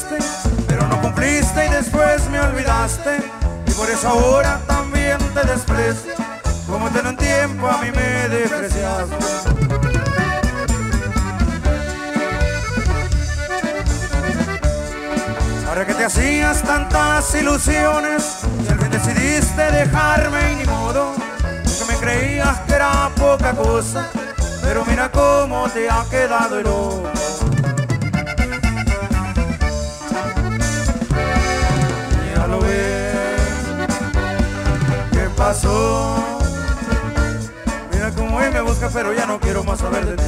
prometiste, pero no cumpliste y después me olvidaste. Y por eso ahora también te desprecio, como en un tiempo a mí me despreciaste. Ahora que te hacías tantas ilusiones y al fin decidiste dejarme y ni modo, porque me creías que era poca cosa, pero mira cómo te ha quedado el ojo. Ya lo ves, ¿qué pasó? Mira cómo hoy me busca, pero ya no quiero más saber de ti.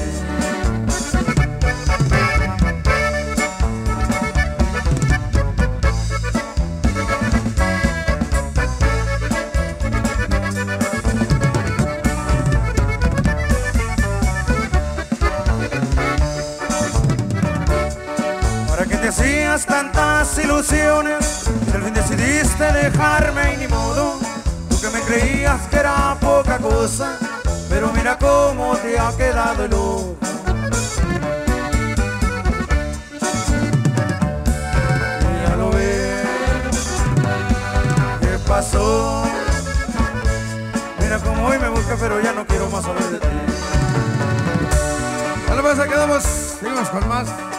Te hacías tantas ilusiones y al fin decidiste dejarme y ni modo, tú que me creías que era poca cosa, pero mira cómo te ha quedado el ojo. Ya lo ves, ¿qué pasó? Mira cómo hoy me busca, pero ya no quiero más saber de ti. Vale, pues quedamos, seguimos con más.